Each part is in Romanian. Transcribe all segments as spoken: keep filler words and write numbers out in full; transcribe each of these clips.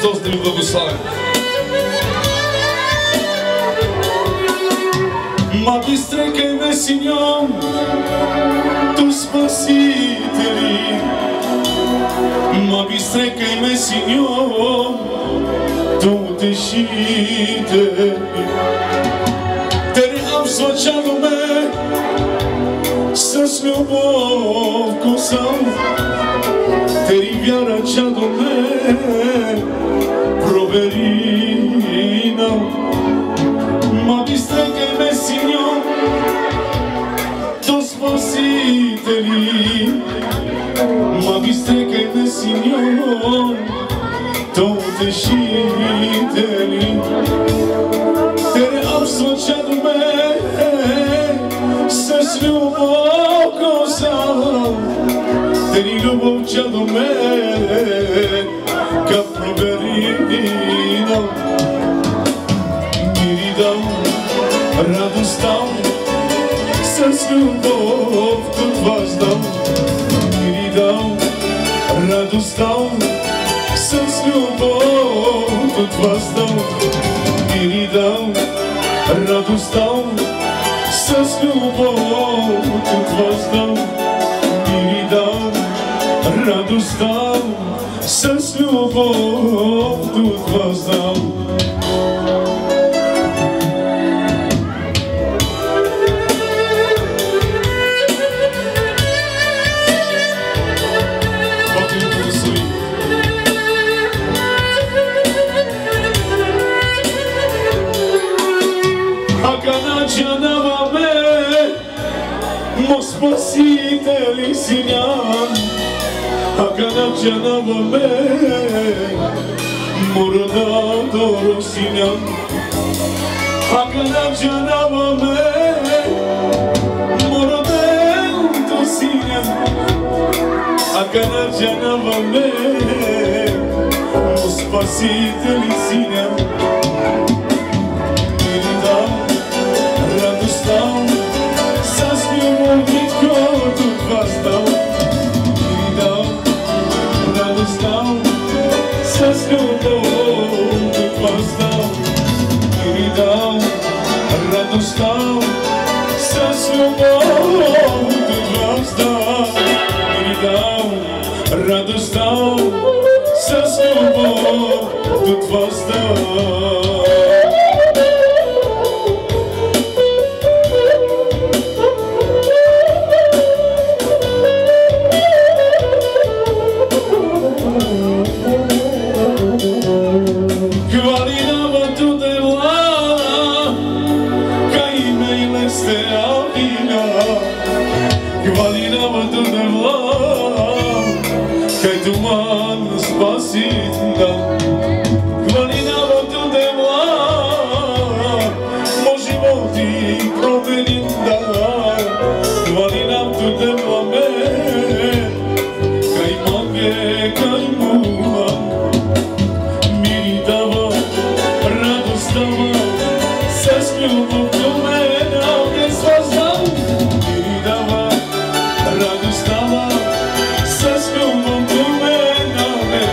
Христос да ви благослови. Магистре, кай ме Синьор, tu Spasiteli. Магистре, кай ме Синьор, tu Утешители. Те обслачано ме с любов косам, те вяра чадо ме проверина. Магистре, кай ме Синьор, tu Spasiteli. Магистре, кай ме Синьор, tu Утешители. Те обслачано ме с любов косам, те любов чадо ме ка проверина. Мири дам, радост дам, с любов тут вас дам. Мири дам, радост дам, с любов тут вас дам. Мири дам, радост дам, с любов тут вас дам. Мири дам, радост дам, с любов тут вас дам. Mo Spasiteli Sinyan, Hakanam Janava me, Moradador Sinyan. Hakanam Janava me, Moradador Sinyan. Hakanam Janava me, Mo Spasiteli Sinyan. Miridam, radostam, Nitko тут вас дам. Мири дам, радост дам, с любов тут вас дам. Мири дам, радост дам, с любов тут вас дам. Мири дам, радост дам, с любов тут вас дам. Спасителя, хвалинава туде вла, мо животи променим да, хвалинав туде вла ме, кај манге, кај мума, мири дава, радост дава, се с љубов до мене, овде сваздам, мири дава, радост дава, се с љубов до мене,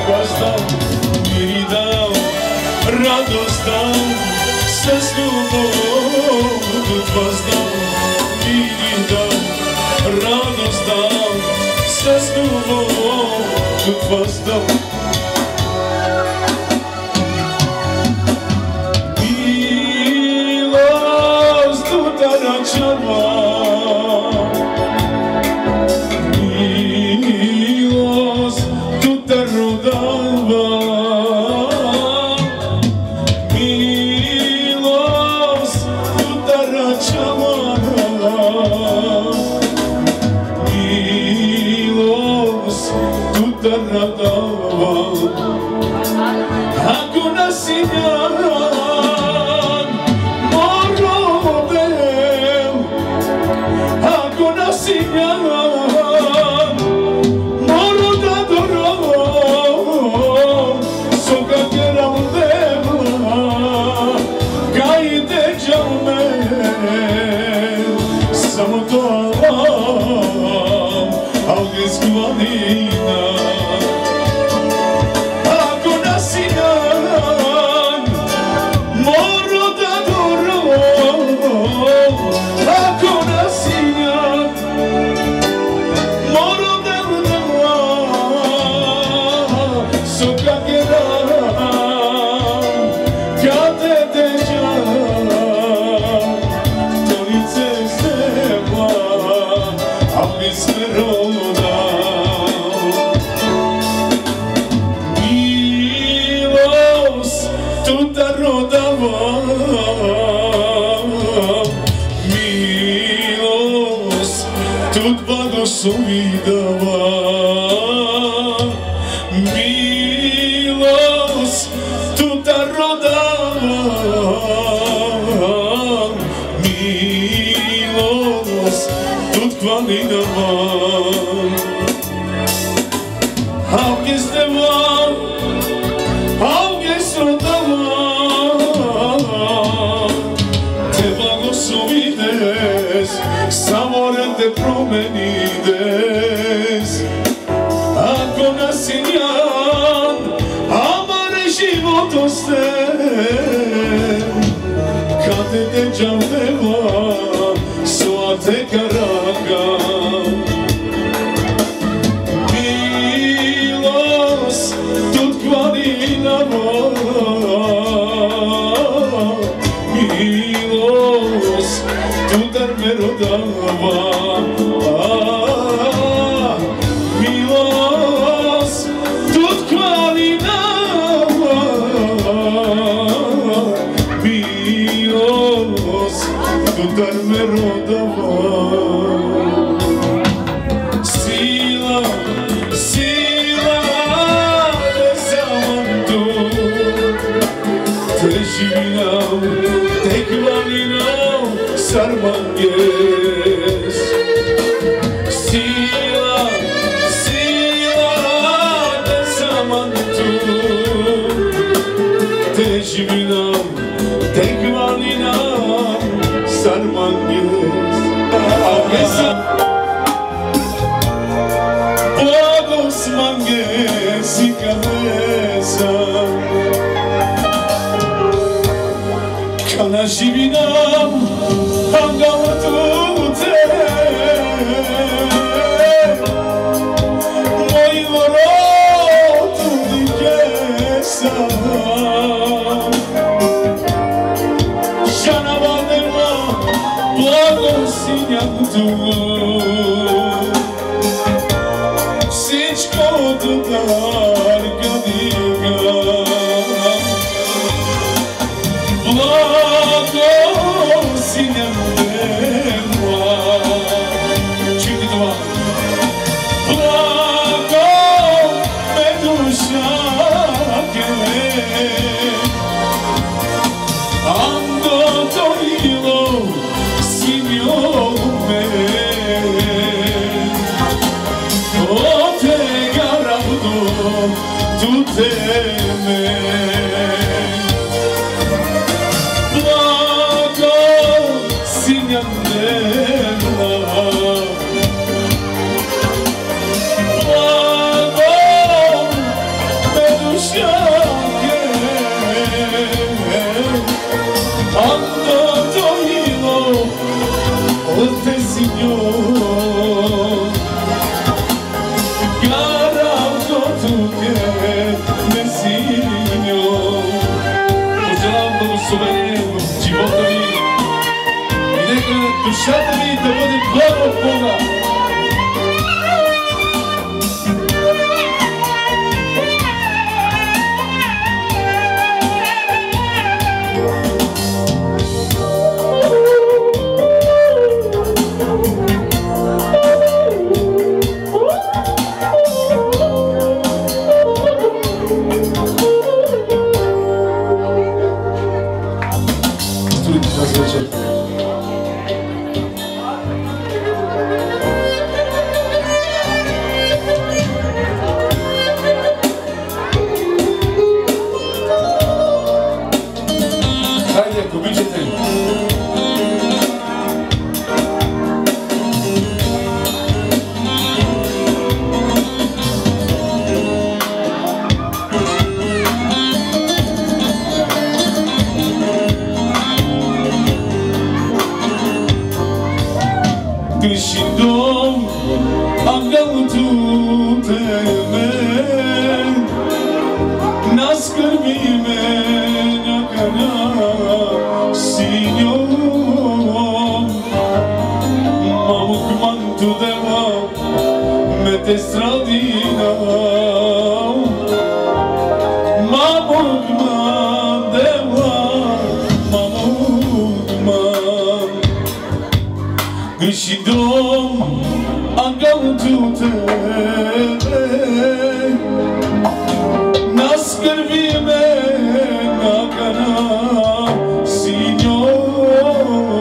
Мири дам, радост дам, с любов тут вас дам. Мири дам, радост дам, с любов тут вас дам. Милост тут начала, милост тут родава. Милост тут рачава, милост тут радава. Ако на Синьор моробел, ако на Синьор моrodador, soka keram devla, kaide jame, samo to Allah, alges gvanina. Ako na Sina Signor, mamuk man tu de mă mete stradina Mamut mă de mă Mamut mă Greșidom Angam tu te Nascărvime Nagana Signor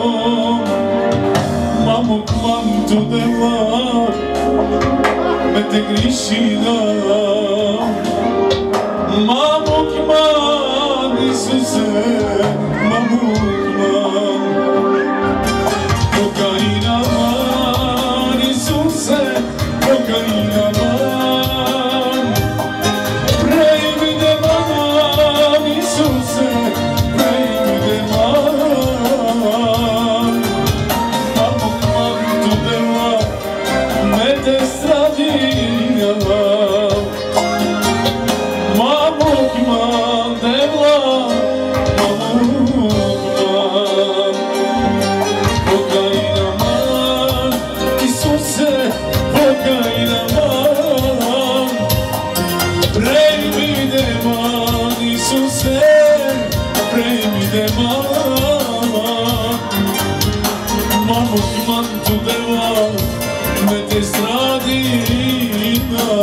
Mamut mam tu de mă Mete greșina Mamut mam Iisuse Mamut mam Cocaina mam Iisuse Cocaina mam Vrei mi de mam Iisuse Vrei mi de mam Mamut mam tu de mă Mete stradina Mamut mam de mă Mamut mam Cocaina mam Iisuse Cocaina mam Vrei mi de mam Iisuse Vrei mi de mam Mamut mam tu de mă Mete stradina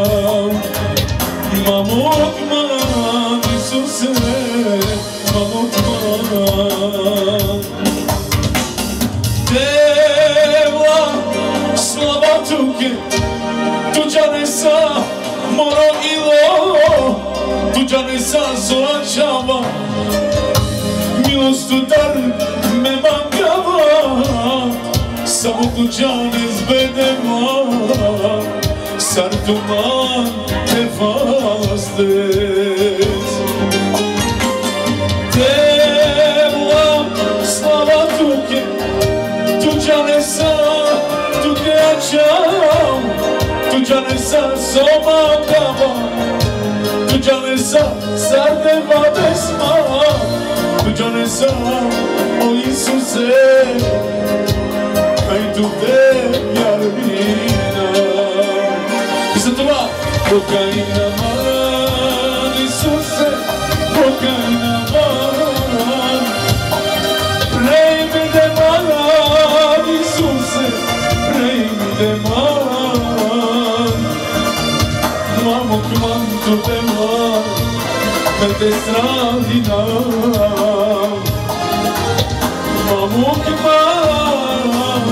Mamut mam Iisuse Mamut mam Deva slava tuke Tu già sa moro ilo Tu già sa sola chava Milost tu dar me mancava Samo tu già ne svedeva Sartuman te fastes Deva slava tuke Tu già ne sa tu te acciam Tu già ne sa soma cava Tu già ne sa sarte vadesma Tu già ne sa o Iisuse Ai tu te iarvina Să tu va Cocaina man Iisuse Cocaina man Vrei mi de man Iisuse Vrei mi de man Mamut mam tu de man Mete stradina Mamut mam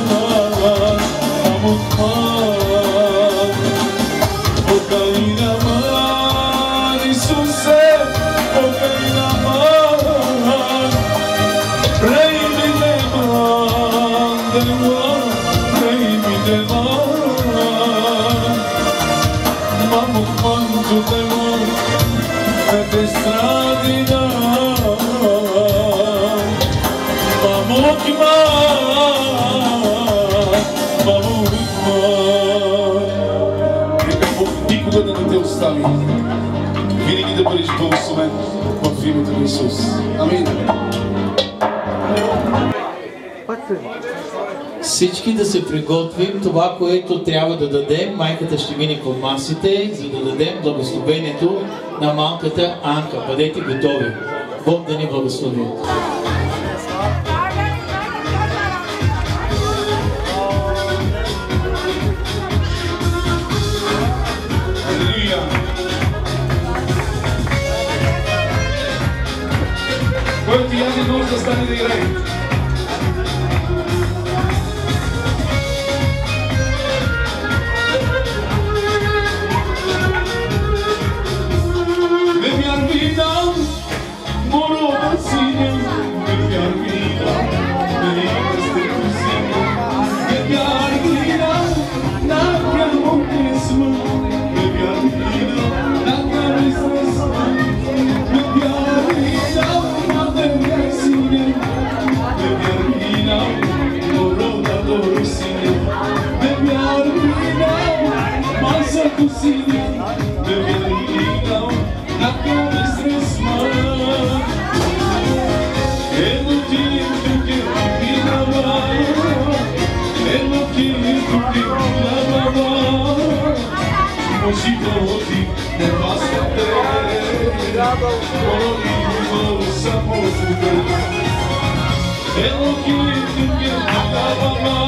Mamut mam Cocaina man Iisuse Cocaina man Vrei mi de man de man Vrei mi de man Mamut mam tu de man Mete stradina Mamut mam Mamut mam Нека Бог никога да не те остави. Винаги да бъдеш благословен в името на Исус. Амин. Всички да се приготвим това, което трябва да дадем. Майката ще мине по масите, за да дадем благословението на малката Анка. Бъдете готови. Бог да ни благослови. Който яде може да стане да играе. Не вярвай нам, моро да синя, не вярвай нам, да има сте синя. Не вярвай нам, на прямо писмо, не вярвай нам, на прямо писмо. Не вярвай нам, Tutti baba, moșicoti nevastă te, morovimo samo te. Elohim tu che baba,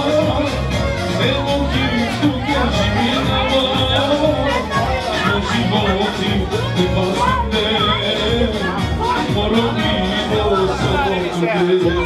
Elohim tu che jimina baba, moșicoti nevastă te, morovimo samo te.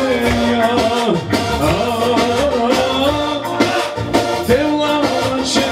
Te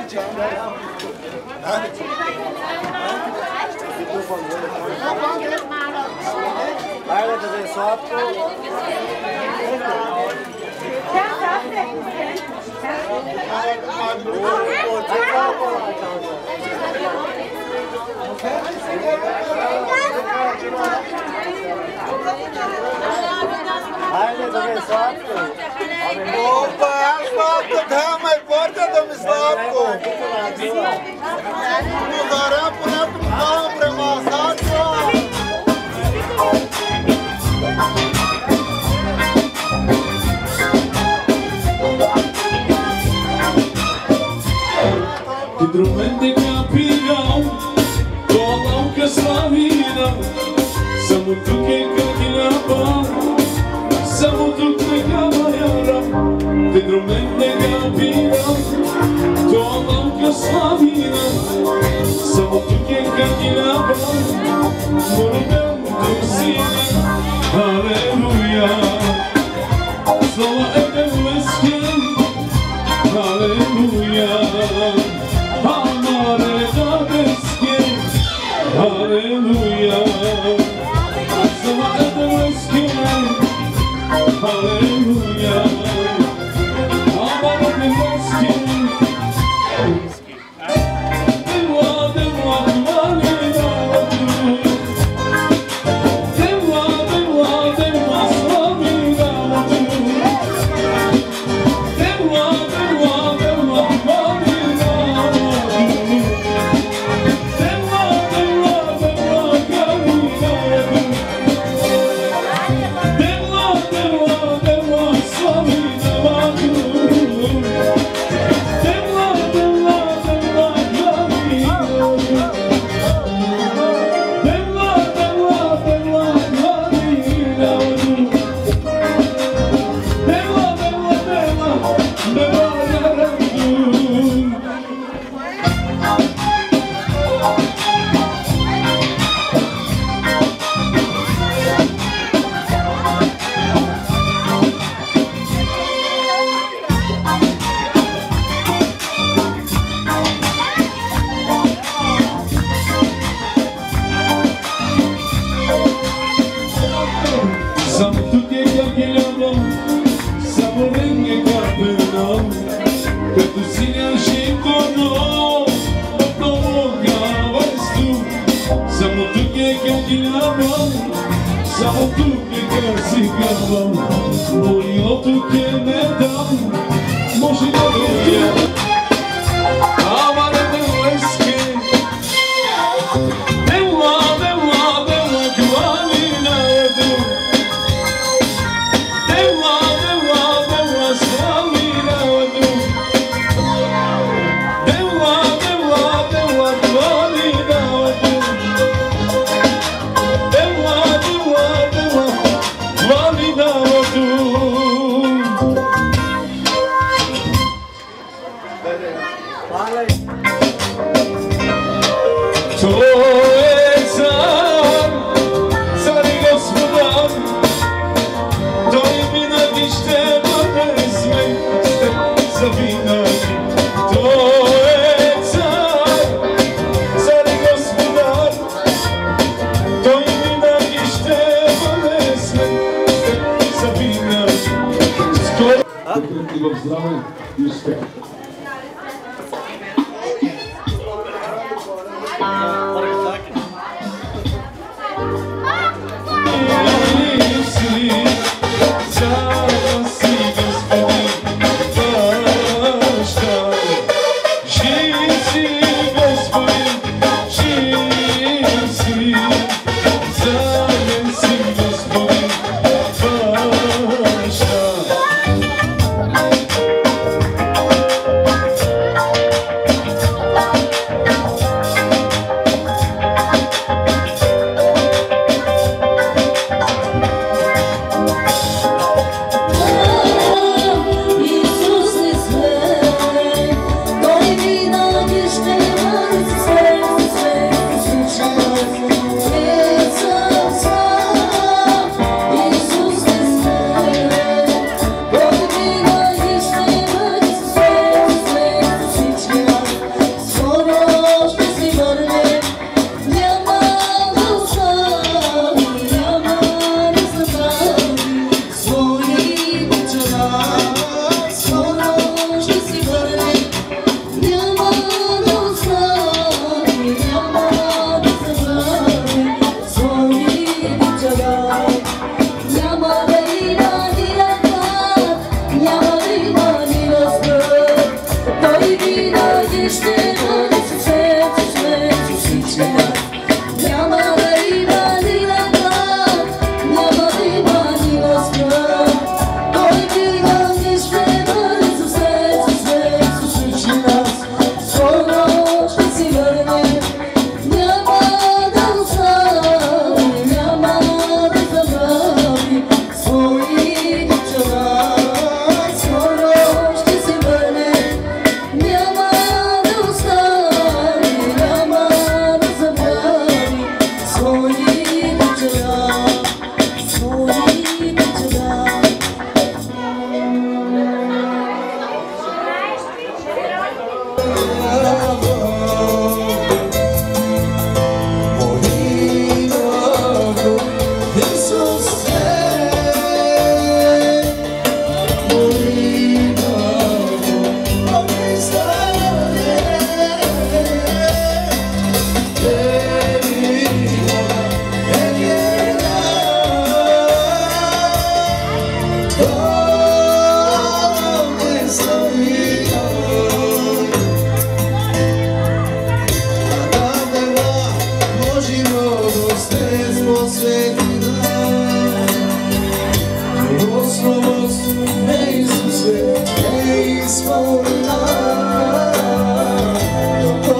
Хайде да ви е сладко. Хайде да ви е сладко. Опа, аз сладко дам, ай порта да ми сладко. Ударя понято му дам премасачо. Hidromente capirão, toma que slavina, samo tu que caquilaba, samo tu que camayara. Hidromente capirão, toma que slavina, samo tu que caquilaba, morrendo sine, aleluia. Slava edeveske, aleluia. Hallelujah, hallelujah,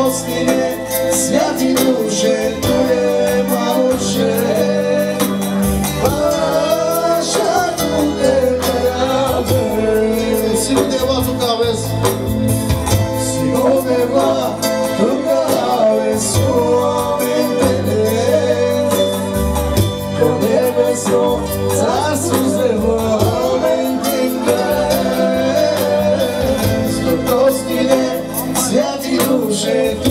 dostine, svjati duše, tu je maluše. Paša tu te pojave, si udeva tu kavez, si udeva tu kavez, suamentele, ko nebeso, carstvo zleva, svjati duše